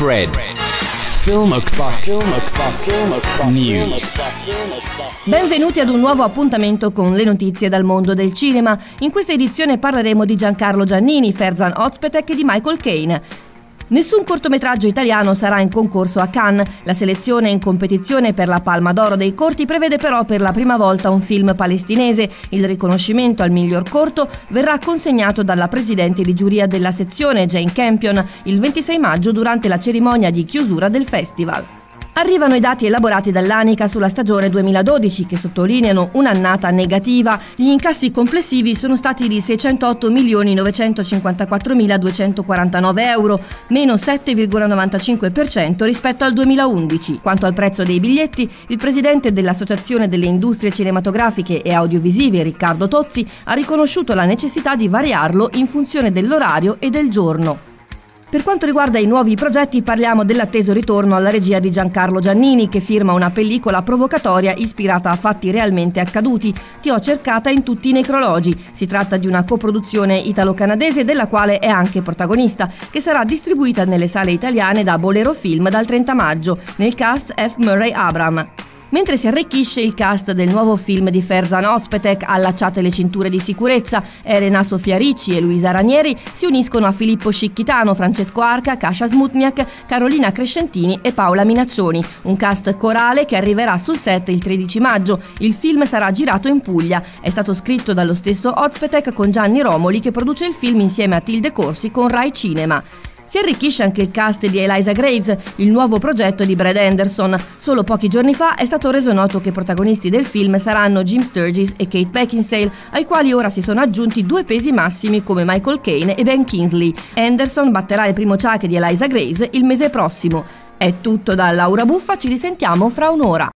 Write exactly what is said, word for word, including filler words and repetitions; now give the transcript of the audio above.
Fred. Film O'Clock. Film O'Clock. Film O'Clock. News. Benvenuti ad un nuovo appuntamento con le notizie dal mondo del cinema. In questa edizione parleremo di Giancarlo Giannini, Ferzan Özpetek e di Michael Caine. Nessun cortometraggio italiano sarà in concorso a Cannes. La selezione in competizione per la Palma d'Oro dei corti prevede però per la prima volta un film palestinese. Il riconoscimento al miglior corto verrà consegnato dalla presidente di giuria della sezione, Jane Campion, il ventisei maggio durante la cerimonia di chiusura del festival. Arrivano i dati elaborati dall'Anica sulla stagione duemiladodici che sottolineano un'annata negativa. Gli incassi complessivi sono stati di seicentotto milioni novecentocinquantaquattromiladuecentoquarantanove euro, meno sette virgola novantacinque per cento rispetto al duemilaundici. Quanto al prezzo dei biglietti, il presidente dell'Associazione delle Industrie Cinematografiche e Audiovisive, Riccardo Tozzi, ha riconosciuto la necessità di variarlo in funzione dell'orario e del giorno. Per quanto riguarda i nuovi progetti, parliamo dell'atteso ritorno alla regia di Giancarlo Giannini, che firma una pellicola provocatoria ispirata a fatti realmente accaduti. Ti ho cercata in tutti i necrologi. Si tratta di una coproduzione italo-canadese della quale è anche protagonista, che sarà distribuita nelle sale italiane da Bolero Film dal trenta maggio. Nel cast F. Murray Abraham. Mentre si arricchisce il cast del nuovo film di Ferzan Özpetek, allacciate le cinture di sicurezza, Elena Sofia Ricci e Luisa Ranieri si uniscono a Filippo Scicchitano, Francesco Arca, Kasia Smutniak, Carolina Crescentini e Paola Minaccioni. Un cast corale che arriverà sul set il tredici maggio. Il film sarà girato in Puglia. È stato scritto dallo stesso Özpetek con Gianni Romoli, che produce il film insieme a Tilde Corsi con Rai Cinema. Si arricchisce anche il cast di Eliza Graves, il nuovo progetto di Brad Anderson. Solo pochi giorni fa è stato reso noto che i protagonisti del film saranno Jim Sturgis e Kate Beckinsale, ai quali ora si sono aggiunti due pesi massimi come Michael Caine e Ben Kingsley. Anderson batterà il primo ciak di Eliza Graves il mese prossimo. È tutto da Laura Buffa, ci risentiamo fra un'ora.